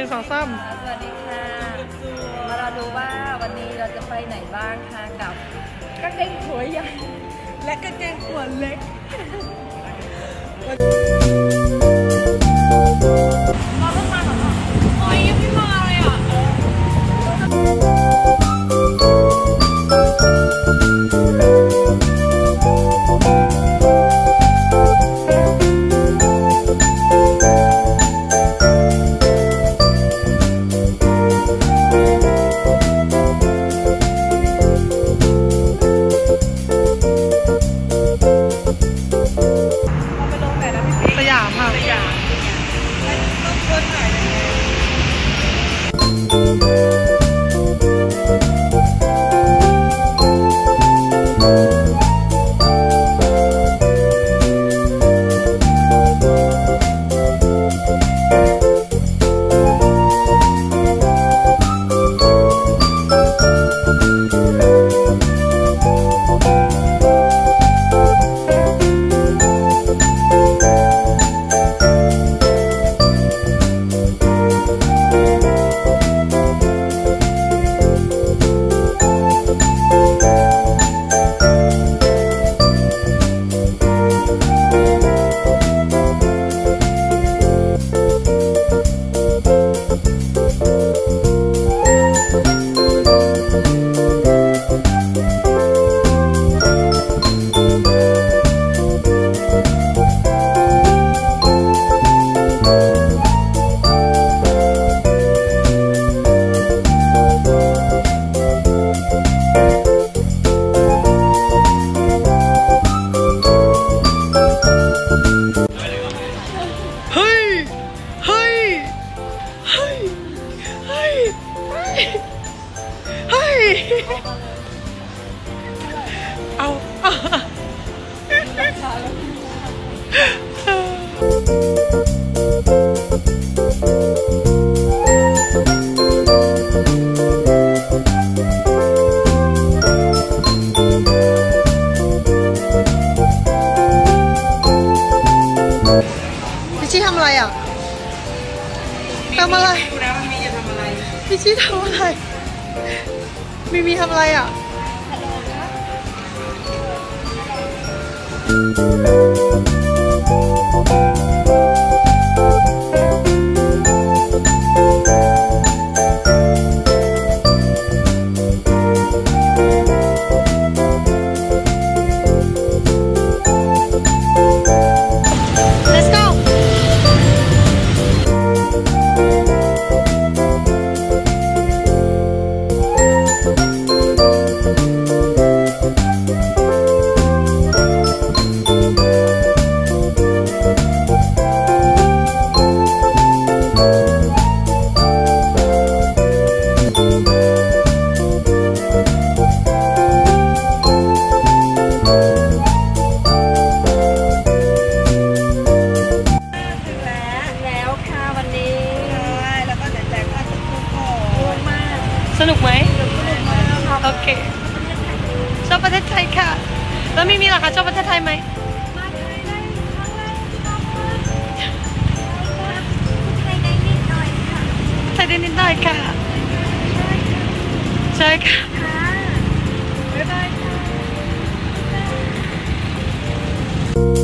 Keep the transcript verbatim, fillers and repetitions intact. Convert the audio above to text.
นึ่งสองสามสวัสดีค่ะมาเราดูว่าวันนี้เราจะไปไหนบ้างค่ะกับกางเกงหัวใหญ่และกางเกงหัวเล็กเราต้องมาหรอโอ้ยยังไม่มาเลยอ่ะเอาพี่ชี้ทำอะไรอ่ะทำอะไรพี่ชี้ทำอะไรมีมีทำอะไรอ่ะสนุกไหมโอเคชอบประเทศไทยค่ะแล้วมีมีหรอคะชอบประเทศไทยไหมไทยได้นิดหน่อยค่ะไทยได้นิดหน่อยค่ะใช่ค่ะบ๊ายบายค่ะ